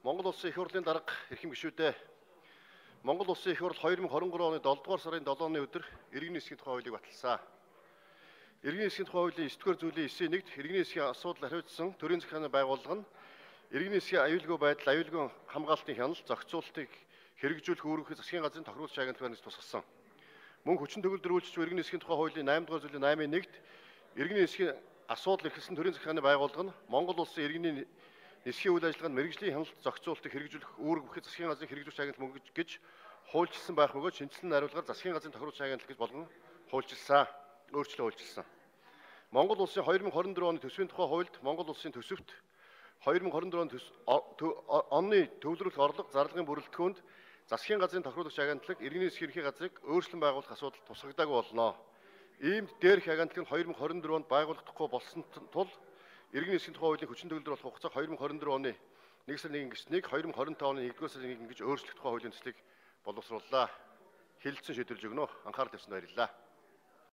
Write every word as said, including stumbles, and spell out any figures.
Монгол Улсын их хурлын дарга эрхэм гишүүдээ Монгол Улсын их хурл хоёр мың хорин гурван оны долдугаар сарын долооны өдөр иргэн нисхийн тухай хуулийг баталсан. Иргэн нисхийн тухай хуулийн9-р зүйлийн9-ийн нэгт иргэн нисхийн асуудал хариуцсан төрийн захиргааны байгууллага нь иргэн нисхийн аюулгүй байдал, аюулгүй хамгаалтын хяналт, зохицуултыг хэрэгжүүлэх үүрэг засгийн газрын тохируулж агентлагаас тусгасан. Мөн хүчин төгөлдөр үйлчилж иргэн нисхийн тухай хуулийн наймдугаар зүйлийн наймын нэгт иргэн нисхийн асуудал эрхэлсэн төрийн захиргааны байгууллага нь Монгол Улсын иргэний нисхийн үйл ажиллагаанд мэрэгжлийн хяналт зохицуултыг хэрэгжүүлэх үүрэг бүхий засгийн газрын хэрэгжүүлж агентлаг гэж хуульчилсан байх бөгөөд шинжилсэн хариулгаар засгийн газрын тохируулж агентлаг гэж болгон хуульчилсан, өөрчлөлт хуульчилсан. Монгол Улсын хоёр мың хорин дөрвөн оны төсвийн тухай хуульд Монгол Улсын төсөвт хоёр мың хорин дөрвөн оны төвлөрөх орлого зарлагын бүрэлдэхүүнд засгийн газрын тохируулж агентлаг иргэний нисхийн ерхий газрыг өөрчлөн байгуулах асуудал тусгагдаагүй болно. Иймд дээрх агентлаг нь хоёр мың хорин дөрвөнд байгуулагдахгүй болсон тул иргэн нисхийн тухай хуулийн хүчин төгөлдөр болох хугацааг хоёр мың хорин дөрвөн оны нэг сарын нэгэн гишнийг хоёр мың хорин тавын оны нэгдүгээр сарын нэгэн гэж өөрчлөх тухай хуулийн төслийг боловсрууллаа. Хэлэлцэн шийдвэрлэж өгнө. Анхаарал тавьсанд баярлалаа.